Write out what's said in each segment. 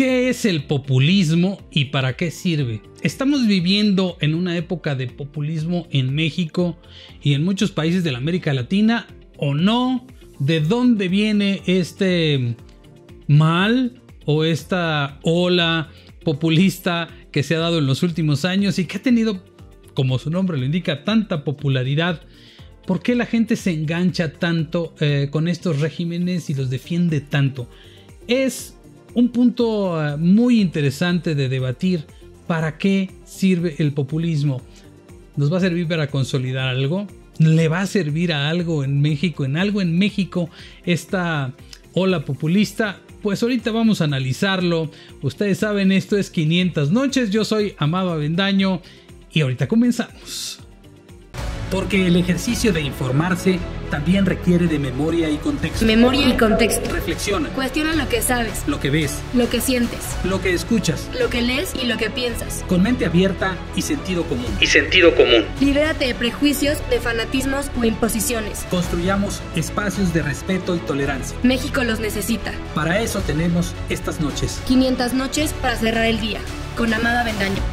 ¿Qué es el populismo y para qué sirve? ¿Estamos viviendo en una época de populismo en México y en muchos países de la América Latina o no? ¿De dónde viene este mal o esta ola populista que se ha dado en los últimos años y que ha tenido, como su nombre lo indica, tanta popularidad? ¿Por qué la gente se engancha tanto con estos regímenes y los defiende tanto? Es un punto muy interesante de debatir. ¿Para qué sirve el populismo? ¿Nos va a servir para consolidar algo? ¿Le va a servir a algo en México? ¿En algo en México esta ola populista? Pues ahorita vamos a analizarlo. Ustedes saben, esto es 500 noches. Yo soy Amado Avendaño y ahorita comenzamos. Porque el ejercicio de informarse también requiere de memoria y contexto. Memoria y contexto. Reflexiona. Cuestiona lo que sabes, Lo que ves, lo que sientes, lo que escuchas. lo que lees y lo que piensas. Con mente abierta y sentido común. Libérate de prejuicios, de fanatismos o imposiciones. Construyamos espacios de respeto y tolerancia. México los necesita. Para eso tenemos estas noches. 500 noches para cerrar el día. Con Amado Avendaño.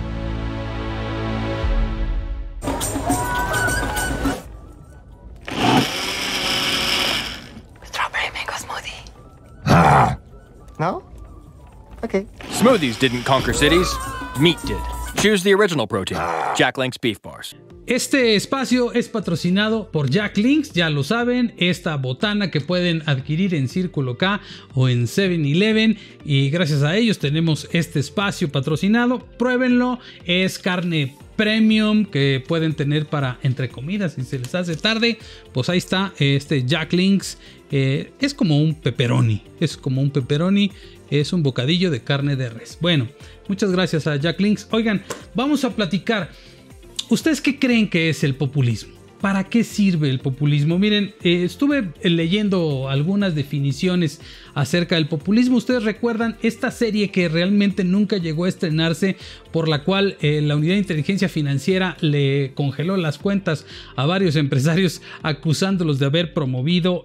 No? Okay. Smoothies didn't conquer cities. Meat did. Choose the original protein. Jack Link's Beef Bars. Este espacio es patrocinado por Jack Links, ya lo saben, esta botana que pueden adquirir en Círculo K o en 7-Eleven, y gracias a ellos tenemos este espacio patrocinado. Pruébenlo, es carne premium que pueden tener para entre comidas. Si se les hace tarde, pues ahí está este Jack Links. Es como un pepperoni, es un bocadillo de carne de res. Bueno, muchas gracias a Jack Links. Oigan, vamos a platicar. ¿Ustedes qué creen que es el populismo? ¿Para qué sirve el populismo? Miren, estuve leyendo algunas definiciones acerca del populismo. Ustedes recuerdan esta serie que realmente nunca llegó a estrenarse, por la cual la Unidad de Inteligencia Financiera le congeló las cuentas a varios empresarios acusándolos de haber promovido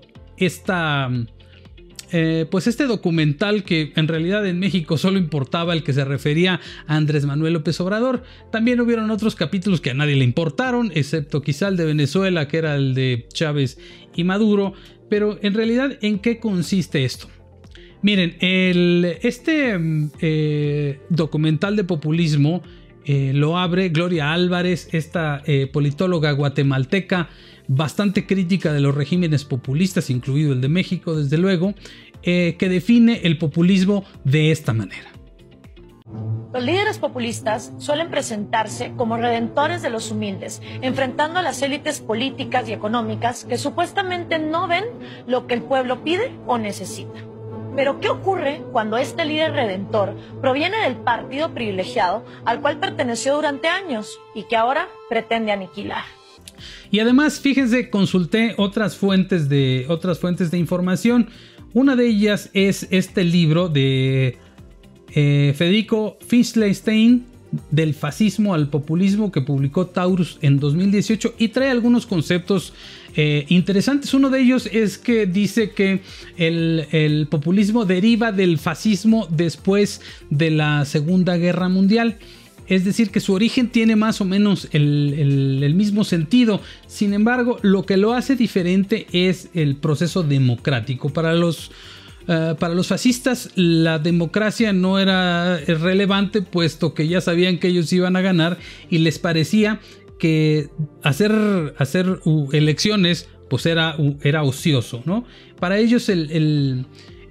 este documental que en realidad en México solo importaba el que se refería a Andrés Manuel López Obrador. También hubieron otros capítulos que a nadie le importaron, excepto quizá el de Venezuela, que era el de Chávez y Maduro. Pero en realidad, ¿en qué consiste esto? Miren, este documental de populismo lo abre Gloria Álvarez, esta politóloga guatemalteca, bastante crítica de los regímenes populistas, incluido el de México, desde luego, que define el populismo de esta manera. Los líderes populistas suelen presentarse como redentores de los humildes, enfrentando a las élites políticas y económicas que supuestamente no ven lo que el pueblo pide o necesita. Pero ¿qué ocurre cuando este líder redentor proviene del partido privilegiado al cual perteneció durante años y que ahora pretende aniquilar? Y además, fíjense, consulté otras fuentes de información. Una de ellas es este libro de Federico Finkelstein, Del fascismo al populismo, que publicó Taurus en 2018 y trae algunos conceptos interesantes. Uno de ellos es que dice que el populismo deriva del fascismo después de la Segunda Guerra Mundial. Es decir, que su origen tiene más o menos el mismo sentido. Sin embargo, lo que lo hace diferente es el proceso democrático. Para los fascistas, la democracia no era relevante, puesto que ya sabían que ellos iban a ganar y les parecía que hacer elecciones pues era ocioso, ¿no? Para ellos el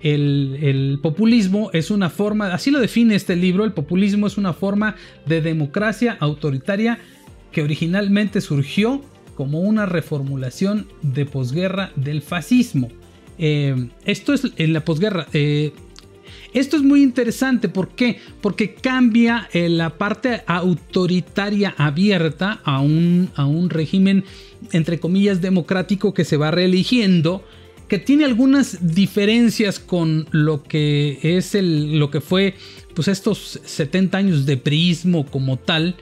populismo es una forma, así lo define este libro, el populismo es una forma de democracia autoritaria que originalmente surgió como una reformulación de posguerra del fascismo. Esto es en la posguerra. Esto es muy interesante. ¿Por qué? Porque cambia la parte autoritaria abierta a un régimen, entre comillas, democrático que se va reeligiendo, que tiene algunas diferencias con lo que es lo que fue pues estos 70 años de priismo como tal.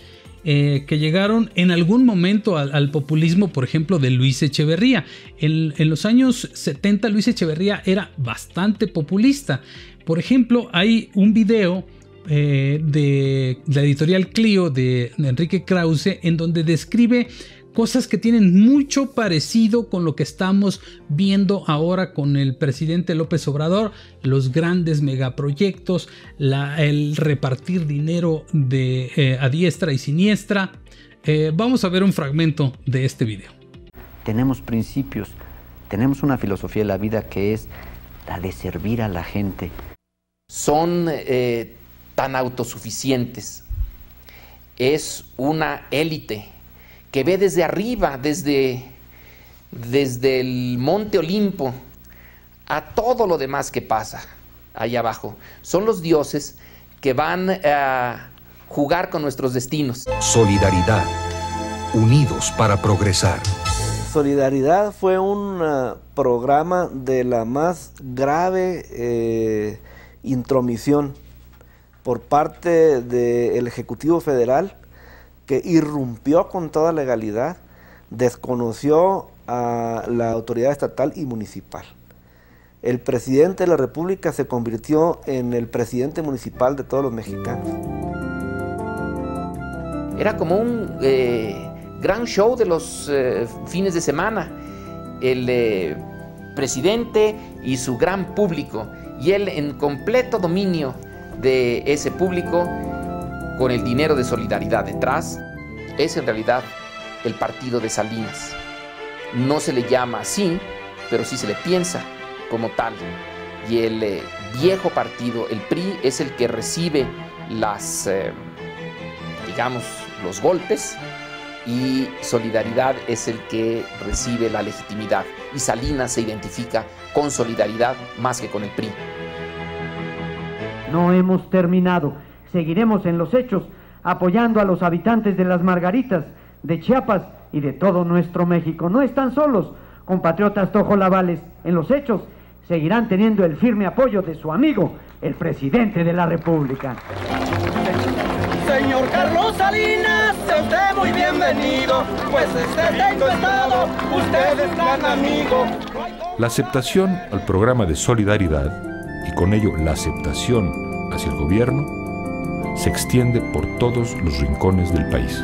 que llegaron en algún momento al populismo, por ejemplo, de Luis Echeverría. En los años 70 Luis Echeverría era bastante populista. Por ejemplo, hay un video de la editorial Clio de Enrique Krause en donde describe cosas que tienen mucho parecido con lo que estamos viendo ahora con el presidente López Obrador, los grandes megaproyectos, el repartir dinero a diestra y siniestra. Vamos a ver un fragmento de este video. Tenemos principios, tenemos una filosofía de la vida que es la de servir a la gente. Son tan autosuficientes. Es una élite que ve desde arriba, desde el Monte Olimpo, a todo lo demás que pasa allá abajo. Son los dioses que van a jugar con nuestros destinos. Solidaridad, unidos para progresar. Solidaridad fue un programa de la más grave intromisión por parte del Ejecutivo Federal, que irrumpió con toda legalidad, desconoció a la autoridad estatal y municipal. El presidente de la República se convirtió en el presidente municipal de todos los mexicanos. Era como un gran show de los fines de semana. El presidente y su gran público, y él en completo dominio de ese público, con el dinero de Solidaridad detrás. Es en realidad el partido de Salinas. No se le llama así, pero sí se le piensa como tal. Y el viejo partido, el PRI, es el que recibe los golpes, y Solidaridad es el que recibe la legitimidad. Y Salinas se identifica con Solidaridad más que con el PRI. No hemos terminado. Seguiremos en los hechos, apoyando a los habitantes de las Margaritas, de Chiapas y de todo nuestro México. No están solos, compatriotas tojolabales. En los hechos seguirán teniendo el firme apoyo de su amigo, el presidente de la República. Señor Carlos Salinas, sea usted muy bienvenido, pues tengo estado, usted es gran amigo. La aceptación al programa de Solidaridad, y con ello la aceptación hacia el gobierno, se extiende por todos los rincones del país.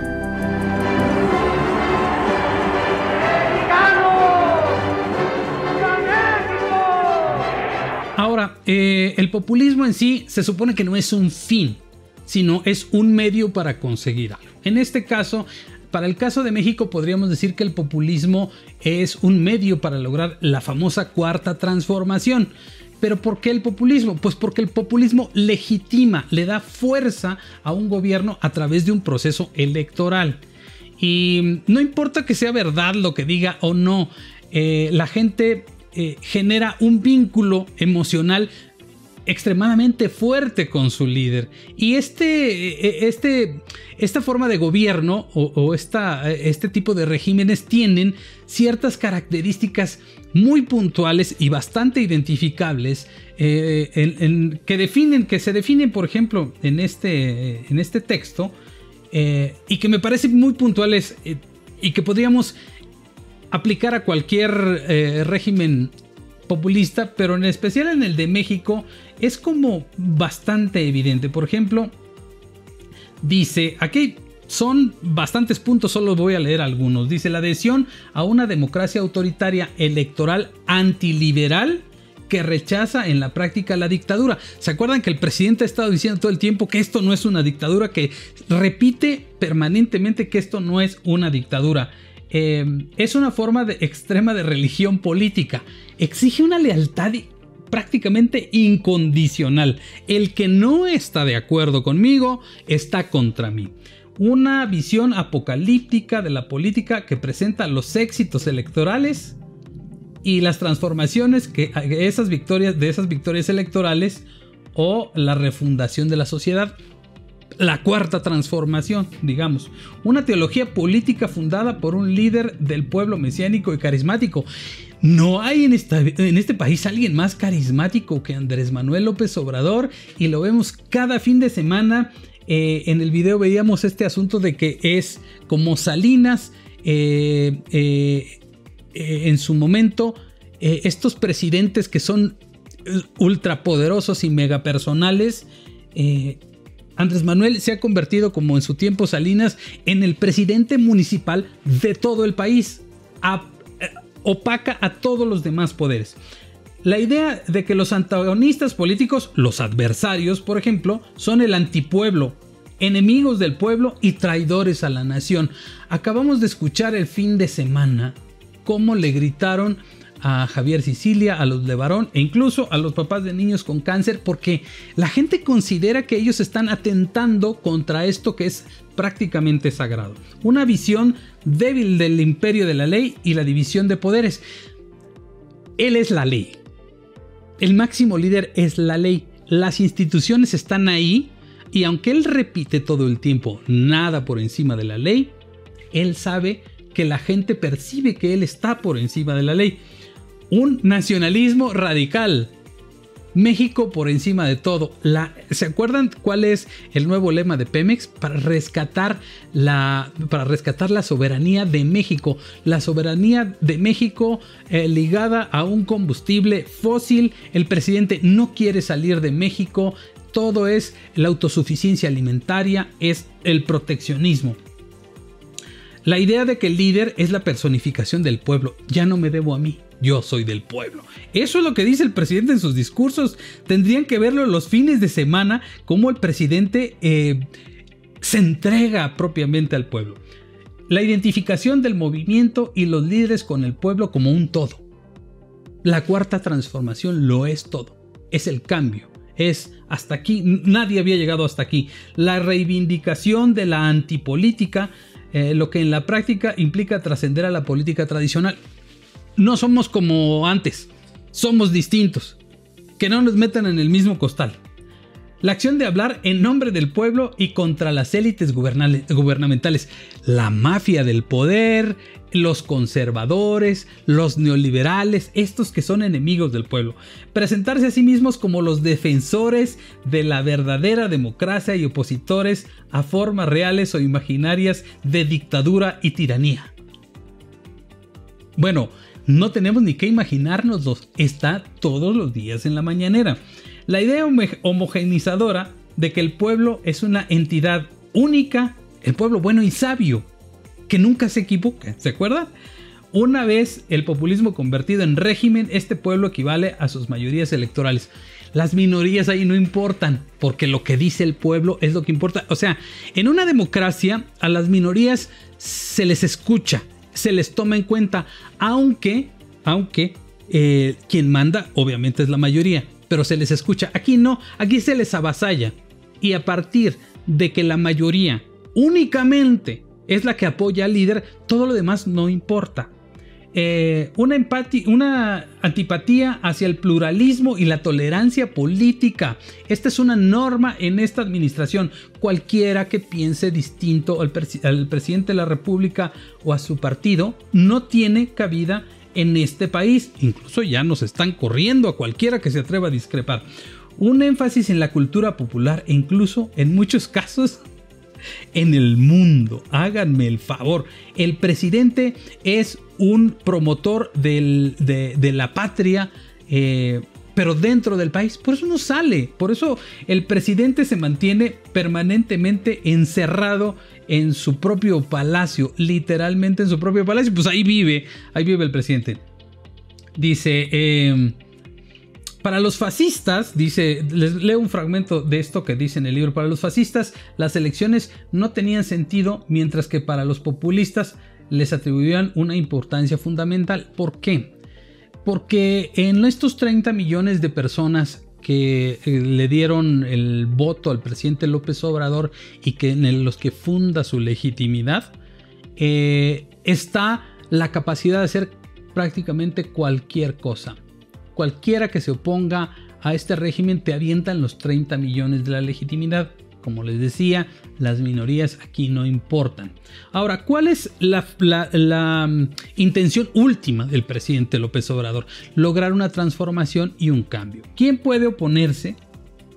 Ahora, el populismo en sí se supone que no es un fin, sino es un medio para conseguir algo. En este caso, para el caso de México, podríamos decir que el populismo es un medio para lograr la famosa cuarta transformación. ¿Pero por qué el populismo? Pues porque el populismo legitima, le da fuerza a un gobierno a través de un proceso electoral. Y no importa que sea verdad lo que diga o no, la gente genera un vínculo emocional extremadamente fuerte con su líder. Y esta forma de gobierno o este tipo de regímenes tienen ciertas características muy puntuales y bastante identificables que se definen, por ejemplo, en este texto, y que me parecen muy puntuales y que podríamos aplicar a cualquier régimen populista, pero en especial en el de México es como bastante evidente. Por ejemplo, dice, aquí son bastantes puntos, solo voy a leer algunos. Dice: la adhesión a una democracia autoritaria electoral antiliberal que rechaza en la práctica la dictadura. ¿Se acuerdan que el presidente ha estado diciendo todo el tiempo que esto no es una dictadura? Que repite permanentemente que esto no es una dictadura. Es una forma extrema de religión política. Exige una lealtad prácticamente incondicional. El que no está de acuerdo conmigo está contra mí. Una visión apocalíptica de la política que presenta los éxitos electorales y las transformaciones de esas victorias electorales o la refundación de la sociedad. La cuarta transformación, digamos. Una teología política fundada por un líder del pueblo mesiánico y carismático. No hay en este país alguien más carismático que Andrés Manuel López Obrador, y lo vemos cada fin de semana en el video veíamos este asunto de que es como Salinas en su momento, estos presidentes que son ultrapoderosos y megapersonales. Andrés Manuel se ha convertido, como en su tiempo Salinas, en el presidente municipal de todo el país. Opaca a todos los demás poderes. La idea de que los antagonistas políticos, los adversarios, por ejemplo, son el antipueblo, enemigos del pueblo y traidores a la nación. Acabamos de escuchar el fin de semana cómo le gritaron a Javier Sicilia, a los Levarón e incluso a los papás de niños con cáncer, porque la gente considera que ellos están atentando contra esto que es prácticamente sagrado. Una visión débil del imperio de la ley y la división de poderes. Él es la ley. El máximo líder es la ley. Las instituciones están ahí y aunque él repite todo el tiempo nada por encima de la ley, él sabe que la gente percibe que él está por encima de la ley. Un nacionalismo radical. México por encima de todo. ¿Se acuerdan cuál es el nuevo lema de Pemex? Para rescatar la soberanía de México. La soberanía de México ligada a un combustible fósil. El presidente no quiere salir de México. Todo es la autosuficiencia alimentaria, es el proteccionismo. La idea de que el líder es la personificación del pueblo. Ya no me debo a mí. Yo soy del pueblo. Eso es lo que dice el presidente en sus discursos. Tendrían que verlo los fines de semana, cómo el presidente se entrega propiamente al pueblo. La identificación del movimiento y los líderes con el pueblo como un todo. La cuarta transformación lo es todo. Es el cambio. Es hasta aquí. Nadie había llegado hasta aquí. La reivindicación de la antipolítica, lo que en la práctica implica trascender a la política tradicional. No somos como antes, somos distintos. Que no nos metan en el mismo costal. La acción de hablar en nombre del pueblo y contra las élites gubernamentales. La mafia del poder, los conservadores, los neoliberales, estos que son enemigos del pueblo. Presentarse a sí mismos como los defensores de la verdadera democracia y opositores a formas reales o imaginarias de dictadura y tiranía. Bueno, no tenemos ni que imaginárnoslos, está todos los días en la mañanera. La idea homogeneizadora de que el pueblo es una entidad única, el pueblo bueno y sabio, que nunca se equivoca, ¿se acuerdan? Una vez el populismo convertido en régimen, este pueblo equivale a sus mayorías electorales. Las minorías ahí no importan, porque lo que dice el pueblo es lo que importa. O sea, en una democracia a las minorías se les escucha, se les toma en cuenta, aunque quien manda obviamente es la mayoría, pero se les escucha. Aquí no, aquí se les avasalla. Y a partir de que la mayoría únicamente es la que apoya al líder, todo lo demás no importa. Una antipatía hacia el pluralismo y la tolerancia política. Esta es una norma en esta administración. Cualquiera que piense distinto al presidente de la República o a su partido no tiene cabida en este país. Incluso ya nos están corriendo a cualquiera que se atreva a discrepar. Un énfasis en la cultura popular e incluso en muchos casos en el mundo. Háganme el favor. El presidente es un promotor de la patria, pero dentro del país. Por eso no sale. Por eso el presidente se mantiene permanentemente encerrado en su propio palacio. Literalmente en su propio palacio. Pues ahí vive el presidente. Dice... para los fascistas, dice, les leo un fragmento de esto que dice en el libro. Para los fascistas, las elecciones no tenían sentido, mientras que para los populistas les atribuían una importancia fundamental. ¿Por qué? Porque en estos 30 millones de personas que le dieron el voto al presidente López Obrador y que en los que funda su legitimidad, está la capacidad de hacer prácticamente cualquier cosa. Cualquiera que se oponga a este régimen te avientan los 30 millones de la legitimidad. Como les decía, las minorías aquí no importan. Ahora, ¿cuál es la intención última del presidente López Obrador? Lograr una transformación y un cambio. ¿Quién puede oponerse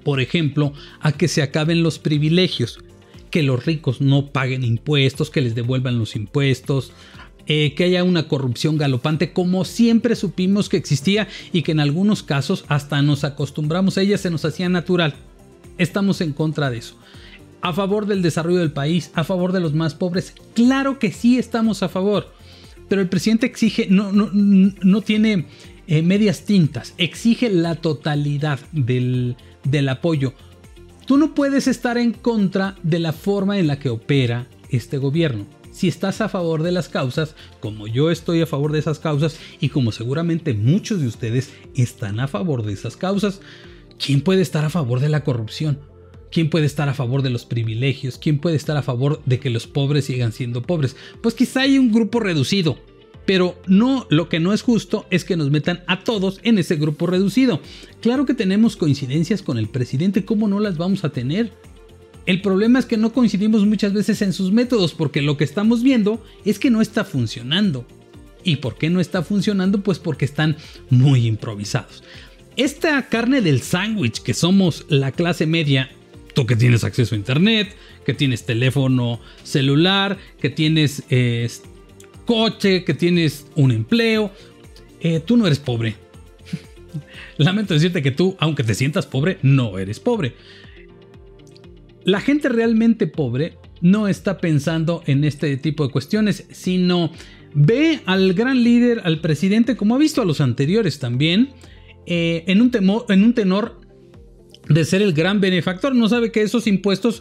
por ejemplo, a que se acaben los privilegios, que los ricos no paguen impuestos, que les devuelvan los impuestos, que haya una corrupción galopante como siempre supimos que existía y que en algunos casos hasta nos acostumbramos a ella, se nos hacía natural. Estamos en contra de eso. A favor del desarrollo del país, a favor de los más pobres, claro que sí estamos a favor, pero el presidente exige, no tiene medias tintas, exige la totalidad del apoyo. Tú no puedes estar en contra de la forma en la que opera este gobierno. Si estás a favor de las causas, como yo estoy a favor de esas causas y como seguramente muchos de ustedes están a favor de esas causas, ¿quién puede estar a favor de la corrupción? ¿Quién puede estar a favor de los privilegios? ¿Quién puede estar a favor de que los pobres sigan siendo pobres? Pues quizá hay un grupo reducido, pero no, lo que no es justo es que nos metan a todos en ese grupo reducido. Claro que tenemos coincidencias con el presidente, ¿cómo no las vamos a tener? El problema es que no coincidimos muchas veces en sus métodos, porque lo que estamos viendo es que no está funcionando. ¿Y por qué no está funcionando? Pues porque están muy improvisados. Esta carne del sándwich que somos la clase media, tú que tienes acceso a internet, que tienes teléfono celular, que tienes coche, que tienes un empleo, tú no eres pobre. Lamento decirte que tú, aunque te sientas pobre, no eres pobre. La gente realmente pobre no está pensando en este tipo de cuestiones, sino ve al gran líder, al presidente, como ha visto a los anteriores también, en un tenor de ser el gran benefactor. No sabe que esos impuestos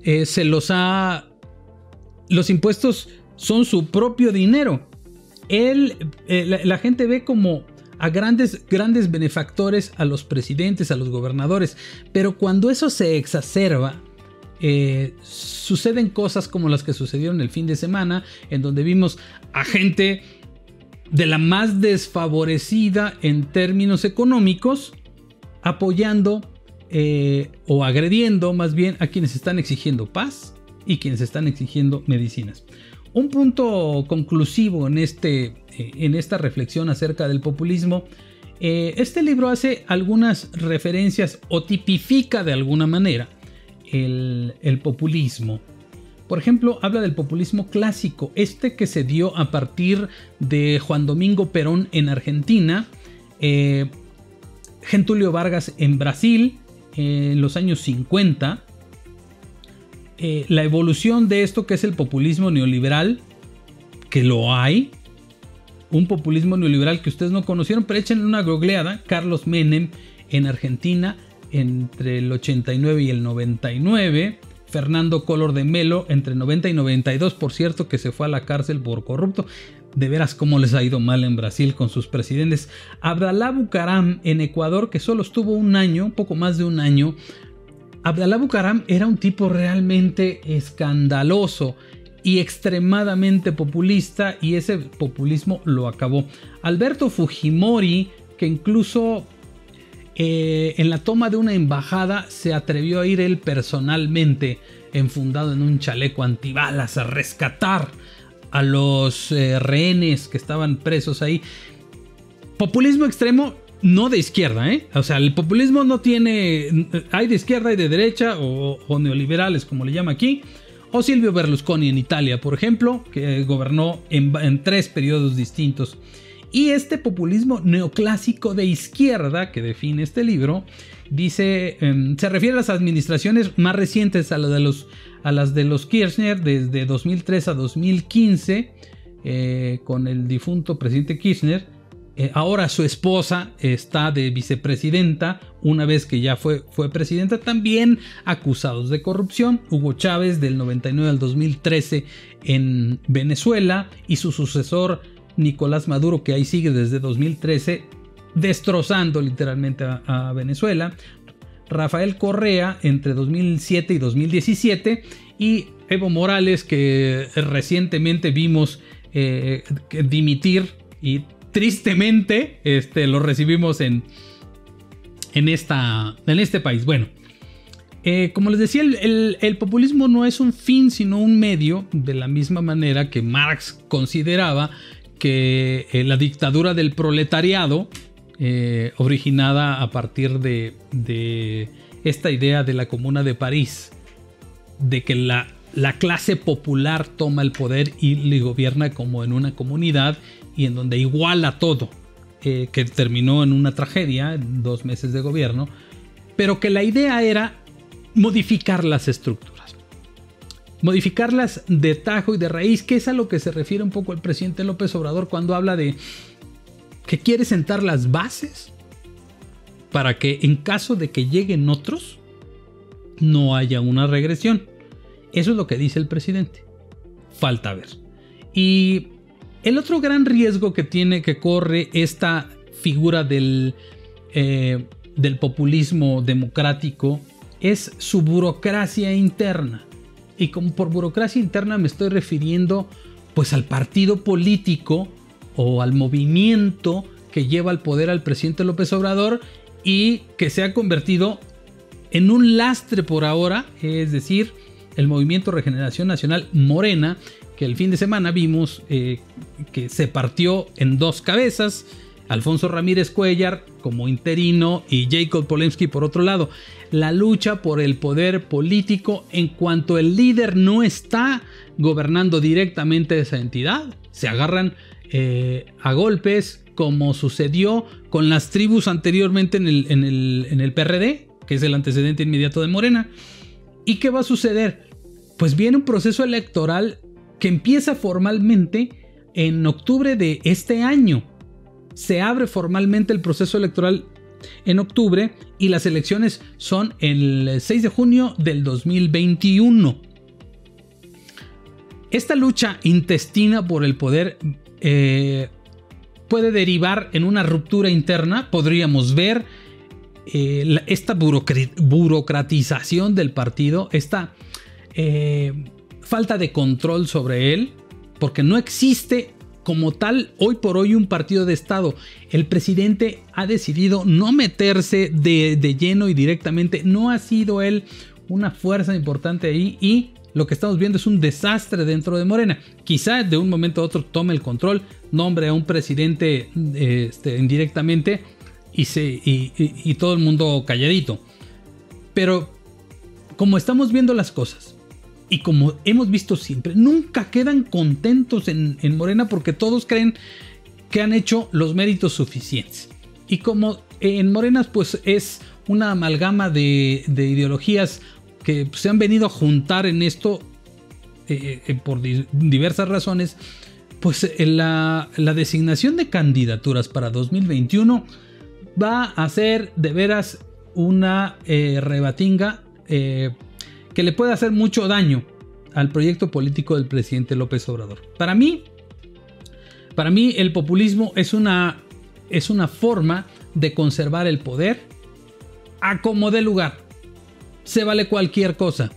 los impuestos son su propio dinero. La gente ve como a grandes benefactores a los presidentes, a los gobernadores, pero cuando eso se exacerba, suceden cosas como las que sucedieron el fin de semana, en donde vimos a gente de la más desfavorecida en términos económicos apoyando o agrediendo más bien a quienes están exigiendo paz y quienes están exigiendo medicinas. Un punto conclusivo en esta reflexión acerca del populismo, este libro hace algunas referencias o tipifica de alguna manera el populismo. Por ejemplo, habla del populismo clásico, que se dio a partir de Juan Domingo Perón en Argentina, Getúlio Vargas en Brasil en los años 50, la evolución de esto que es el populismo neoliberal, que lo hay, un populismo neoliberal que ustedes no conocieron, pero échenle una googleada, Carlos Menem en Argentina entre el 89 y el 99, Fernando Collor de Mello entre 90 y 92, por cierto, que se fue a la cárcel por corrupto. De veras cómo les ha ido mal en Brasil con sus presidentes. Abdalá Bucaram en Ecuador, que solo estuvo un año, poco más de un año. Abdalá Bucaram era un tipo realmente escandaloso y extremadamente populista, y ese populismo lo acabó. Alberto Fujimori, que incluso en la toma de una embajada se atrevió a ir él personalmente, enfundado en un chaleco antibalas, a rescatar a los rehenes que estaban presos ahí. Populismo extremo, no de izquierda, O sea, el populismo no tiene... Hay de izquierda y de derecha, o neoliberales, como le llama aquí. O Silvio Berlusconi en Italia, por ejemplo, que gobernó en 3 periodos distintos. Y este populismo neoclásico de izquierda que define este libro, dice, se refiere a las administraciones más recientes, a las de los Kirchner, desde 2003 a 2015, con el difunto presidente Kirchner. Ahora su esposa está de vicepresidenta, una vez que ya fue presidenta, también acusados de corrupción. Hugo Chávez del 99 al 2013 en Venezuela, y su sucesor Nicolás Maduro, que ahí sigue desde 2013, destrozando literalmente a Venezuela. Rafael Correa entre 2007 y 2017, y Evo Morales, que recientemente vimos dimitir, y tristemente lo recibimos en este país. Bueno, como les decía, el populismo no es un fin sino un medio, de la misma manera que Marx consideraba que la dictadura del proletariado, originada a partir de esta idea de la Comuna de París, de que la clase popular toma el poder y le gobierna como en una comunidad y en donde iguala todo, que terminó en una tragedia, en 2 meses de gobierno, pero que la idea era modificar las estructuras, modificarlas de tajo y de raíz, que es a lo que se refiere un poco el presidente López Obrador cuando habla de que quiere sentar las bases para que en caso de que lleguen otros no haya una regresión. Eso es lo que dice el presidente. Falta ver. Y el otro gran riesgo que corre esta figura del populismo democrático es su burocracia interna. Y como por burocracia interna me estoy refiriendo pues al partido político o al movimiento que lleva al poder al presidente López Obrador y que se ha convertido en un lastre por ahora, es decir, el Movimiento Regeneración Nacional Morena, que el fin de semana vimos que se partió en 2 cabezas, Alfonso Ramírez Cuellar como interino y Jacob Polensky por otro lado. La lucha por el poder político en cuanto el líder no está gobernando directamente esa entidad, se agarran a golpes, como sucedió con las tribus anteriormente en el PRD, que es el antecedente inmediato de Morena. ¿Y qué va a suceder? Pues viene un proceso electoral que empieza formalmente en octubre de este año. Se abre formalmente el proceso electoral en octubre y las elecciones son el 6 de junio del 2021. Esta lucha intestina por el poder puede derivar en una ruptura interna. Podríamos ver esta burocratización del partido, esta falta de control sobre él, porque no existe como tal hoy por hoy un partido de Estado. El presidente ha decidido no meterse de lleno y directamente, no ha sido él una fuerza importante ahí y lo que estamos viendo es un desastre dentro de Morena. Quizá de un momento a otro tome el control, nombre a un presidente indirectamente y todo el mundo calladito. Pero como estamos viendo las cosas y como hemos visto siempre, nunca quedan contentos en Morena porque todos creen que han hecho los méritos suficientes. Y como en Morena pues es una amalgama de ideologías que se han venido a juntar en esto por diversas razones, pues la designación de candidaturas para 2021 va a ser de veras una rebatinga que le puede hacer mucho daño al proyecto político del presidente López Obrador. Para mí el populismo es una forma de conservar el poder a como dé lugar. Se vale cualquier cosa.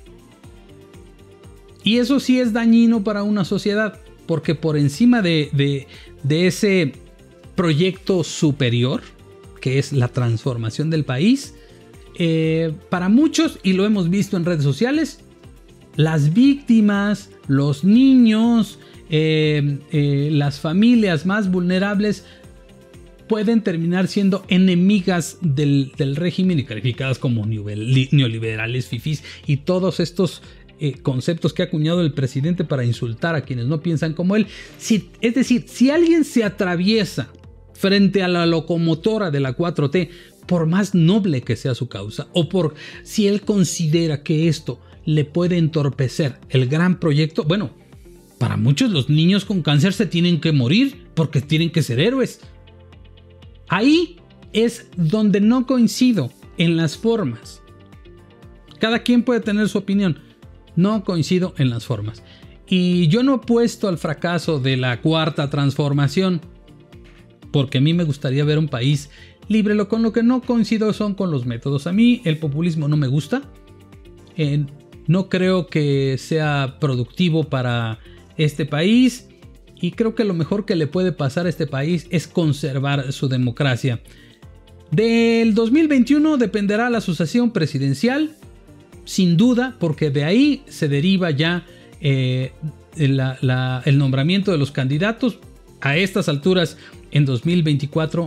Y eso sí es dañino para una sociedad, porque por encima de ese proyecto superior, que es la transformación del país, para muchos, y lo hemos visto en redes sociales, las víctimas, los niños, las familias más vulnerables pueden terminar siendo enemigas del régimen y calificadas como neoliberales, fifís y todos estos conceptos que ha acuñado el presidente para insultar a quienes no piensan como él. Es decir, si alguien se atraviesa frente a la locomotora de la 4T, por más noble que sea su causa, o por si él considera que esto le puede entorpecer el gran proyecto, bueno, para muchos los niños con cáncer se tienen que morir porque tienen que ser héroes. Ahí es donde no coincido en las formas. Cada quien puede tener su opinión. No coincido en las formas. Y yo no apuesto al fracaso de la cuarta transformación, porque a mí me gustaría ver un país libre. Con lo que no coincido son con los métodos. A mí el populismo no me gusta. No creo que sea productivo para este país. Y creo que lo mejor que le puede pasar a este país es conservar su democracia. Del 2021 dependerá la sucesión presidencial, sin duda, porque de ahí se deriva ya el nombramiento de los candidatos. A estas alturas, en 2024,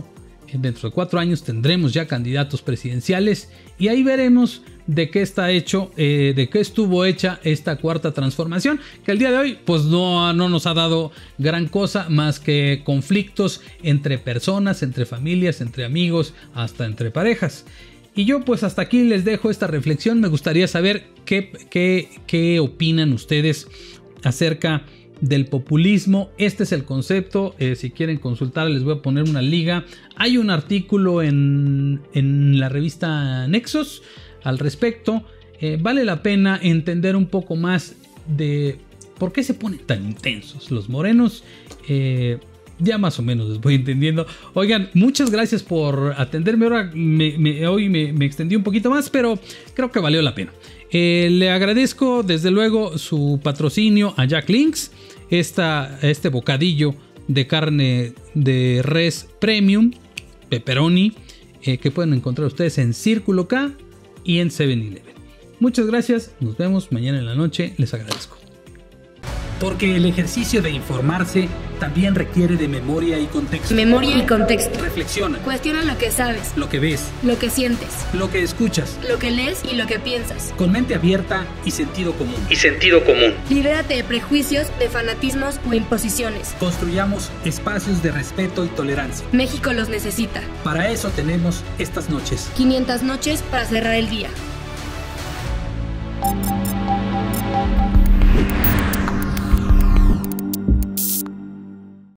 Dentro de 4 años tendremos ya candidatos presidenciales y ahí veremos de qué está hecho, de qué estuvo hecha esta cuarta transformación, que al día de hoy pues no nos ha dado gran cosa más que conflictos entre personas, entre familias, entre amigos, hasta entre parejas. Y yo pues hasta aquí les dejo esta reflexión. Me gustaría saber qué opinan ustedes acerca del populismo. Este es el concepto. Si quieren consultar, les voy a poner una liga. Hay un artículo en la revista Nexos al respecto. Vale la pena entender un poco más de por qué se ponen tan intensos los morenos. Ya más o menos les voy entendiendo. Oigan, muchas gracias por atenderme. Ahora hoy me extendí un poquito más, pero creo que valió la pena. Le agradezco desde luego su patrocinio a Jack Links, este bocadillo de carne de res premium, pepperoni, que pueden encontrar ustedes en Círculo K y en 7-Eleven. Muchas gracias, nos vemos mañana en la noche, les agradezco. Porque el ejercicio de informarse también requiere de memoria y contexto. Memoria y contexto. Reflexiona. Cuestiona lo que sabes, Lo que ves, lo que sientes, lo que escuchas, lo que lees y lo que piensas. con mente abierta y sentido común. Libérate de prejuicios, de fanatismos o imposiciones. Construyamos espacios de respeto y tolerancia. México los necesita. Para eso tenemos estas noches. 500 noches para cerrar el día.